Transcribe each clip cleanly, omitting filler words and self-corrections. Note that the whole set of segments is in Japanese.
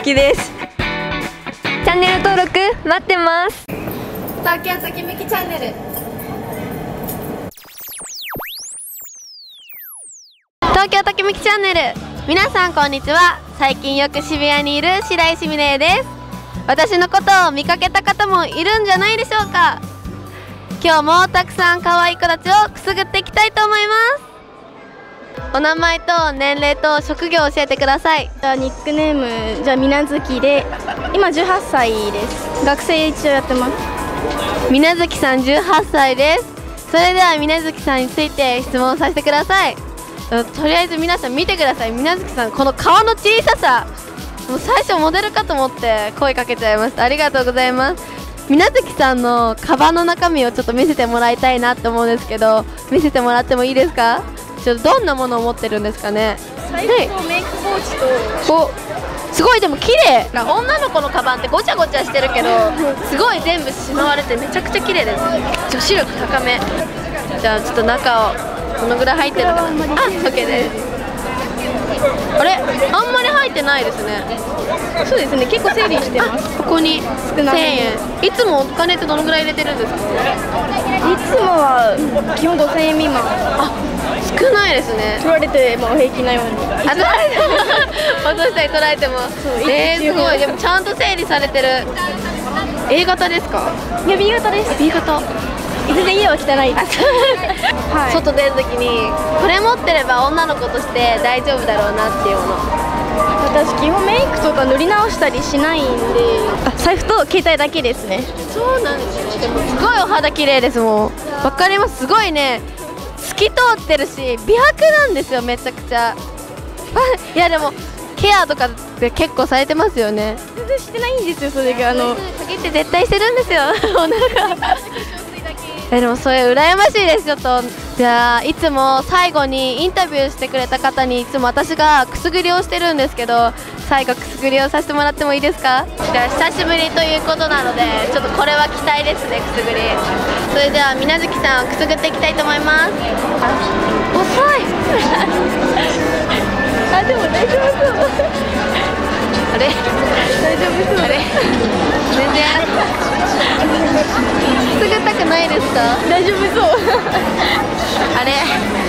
好きです。チャンネル登録待ってます。 東京ときめきチャンネル。 東京ときめきチャンネル。皆さんこんにちは。最近よく渋谷にいる白石美玲です。私のことを見かけた方もいるんじゃないでしょうか。今日もたくさん可愛い子たちをくすぐっていきたいと思います。お名前と年齢と職業を教えてください。 じゃあニックネームじゃあみなずきで、今18歳です。学生一応やってます。 みなずきさん18歳です。それではみなずきさんについて質問させてください。とりあえず皆さん見てください。みなずきさんこの顔の小ささ、もう最初モデルかと思って声かけちゃいました。ありがとうございます。みなずきさんのカバンの中身をちょっと見せてもらいたいなって思うんですけど、見せてもらってもいいですか。ちょっとどんなものを持ってるんですかね。 財布とメイクポーチと、 すごいでも綺麗な女の子のカバンってごちゃごちゃしてるけどすごい全部しまわれてめちゃくちゃ綺麗です。女子力高め。じゃあちょっと中をどのぐらい入ってるのかな。あ、OK です。あれ、あんまり入ってないですね。 そうですね、結構整理してます。 ここに1000円。いつもお金ってどのぐらい入れてるんですか。 いつもは基本5000円未満。 あ、少ないですね。 取られても平気なように。 あ、取られても落としたり取られても。すごい。でもちゃんと整理されてる。A 型ですか。 いや B 型です。 B 型。 全然家は汚いです。 はい、外出るときにこれ持ってれば女の子として大丈夫だろうなっていうもの。 私基本メイクとか塗り直したりしないんで、財布と携帯だけですね。 そうなんですね。でもすごいお肌綺麗ですもん。わかります。すごいね、透き通ってるし美白なんですよ、めちゃくちゃ。いやでもケアとかって結構されてますよね。 全然してないんですよ、それが。 限って絶対してるんですよ。でもそれ羨ましいです。ちょっとじゃあいつも最後にインタビューしてくれた方にいつも私がくすぐりをしてるんですけど、最後くすぐりをさせてもらってもいいですか。じゃあ久しぶりということなのでちょっとこれは期待ですね、くすぐり。それではみなずきさんをくすぐっていきたいと思います。遅い。 あ、でも大丈夫そう。 あれ、 大丈夫そう。 あれ、全然くすぐったくないですか。 大丈夫そう。 あれ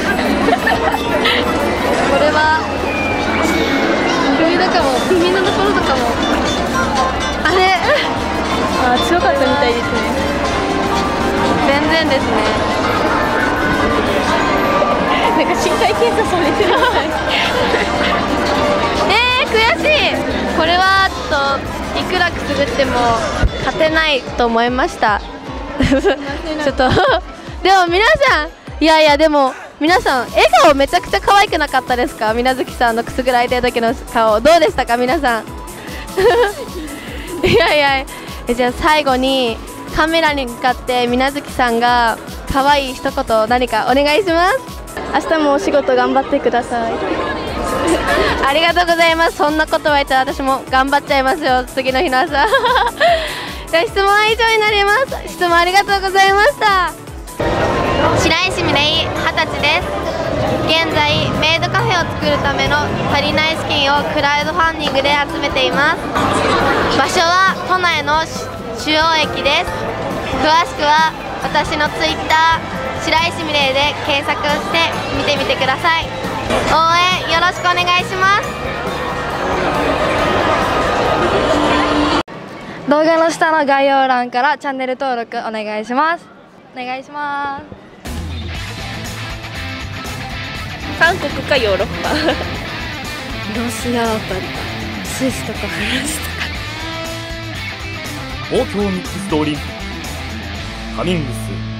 これは首とかも耳のところとかもあれあ、強かったみたいですね。 全然ですね。 なんか身体検査されてるみたい。 悔しい。これはちょっといくらくすぐっても勝てないと思いました。ちょっとでも皆さん、いやいやでも皆さん笑顔めちゃくちゃ可愛くなかったですか。みなずきさんのくすぐられてる時の顔どうでしたか皆さん。いやいや、じゃあ最後にカメラに向かってみなずきさんが可愛い一言何かお願いします。 明日もお仕事頑張ってください。 ありがとうございます。そんなことは言ったら私も頑張っちゃいますよ、次の日の朝。じゃあ質問は以上になります。質問ありがとうございました。白石美玲、20歳です。現在メイドカフェを作るための足りない資金をクラウドファンディングで集めています。場所は都内の主要駅です。詳しくは私のツイッター白石美玲で検索して見てみてください。応援よろしくお願いします。 動画の下の概要欄からチャンネル登録お願いします。お願いします。 韓国かヨーロッパ。 ロシアーパスイスとかフランスとか。 東京ミックスドリンクカミングス